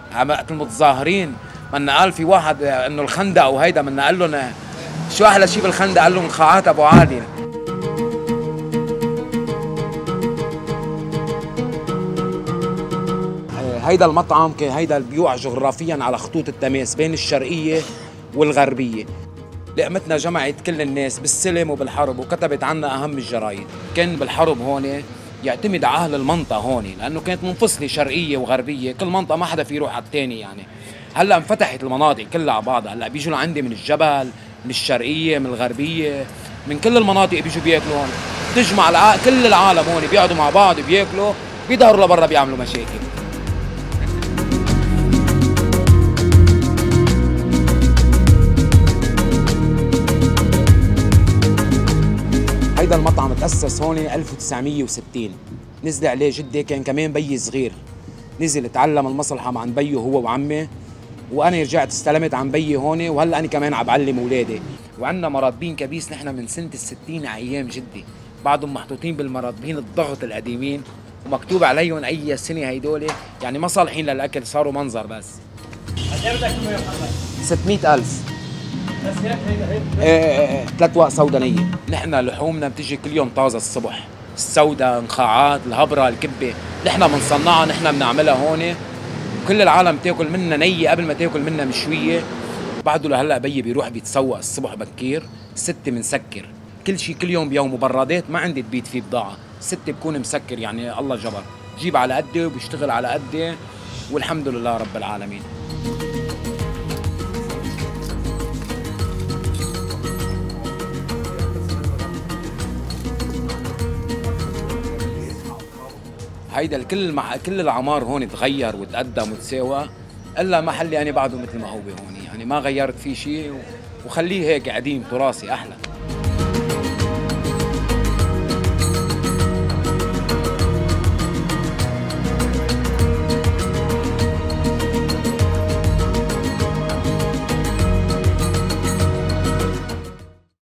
وقت المتظاهرين منا قال في واحد انه الخندق وهيدا منا قال لهم شو احلى شيء بالخندق؟ قال لهم خاعات ابو عادل. هيدا المطعم كان هيدا بيوقع جغرافيا على خطوط التماس بين الشرقيه والغربيه. لقمتنا جمعت كل الناس بالسلم وبالحرب وكتبت عنا اهم الجرايد. كان بالحرب هون يعتمد على اهل المنطقه هون لانه كانت منفصله شرقيه وغربيه، كل منطقه ما حدا في يروح على الثاني يعني. هلا انفتحت المناطق كلها على بعضها، هلا بيجوا لعندي من الجبل، من الشرقيه، من الغربيه، من كل المناطق بيجوا بياكلوا هون. بتجمع كل العالم هون بيقعدوا مع بعض بياكلوا، بيظهروا لبرا بيعملوا مشاكل. هيدا المطعم تأسس هون 1960، نزل عليه جدي كان كمان بيي صغير، نزل تعلم المصلحة عن بيه هو وعمي، وأنا رجعت استلمت عن بيي هون، وهلا أنا كمان عم بعلم أولادي. وعندنا مراتبين كبيس نحن من سنة ال60 على أيام جدي، بعضهم محطوطين بالمراتبين الضغط القديمين ومكتوب عليهم أي سنة هيدول، يعني ما صالحين للأكل، صاروا منظر بس. قد ايه بدك يا محمد؟ 600,000 بس هيك هيك ايه 3 وق سودانية. نحن لحومنا بتيجي كل يوم طازة الصبح، السوداء، النخاعات، الهبرة، الكبة، نحن بنصنعها، نحن بنعملها هون، كل العالم تاكل منا نية قبل ما تاكل منا مشوية. بعده لهلا بيي بيروح بيتسوق الصبح بكير، 6 بنسكر، كل شيء كل يوم بيوم، وبرادات ما عندي تبيت فيه بضاعة، 6 بكون مسكر يعني الله جبر، جيب على قدي وبيشتغل على قدي والحمد لله رب العالمين. هيدا كل العمار هون تغير وتقدم وتساوى، الا محلي انا بعده مثل ما هو هون، يعني ما غيرت فيه شيء، وخليه هيك قديم تراثي احلى.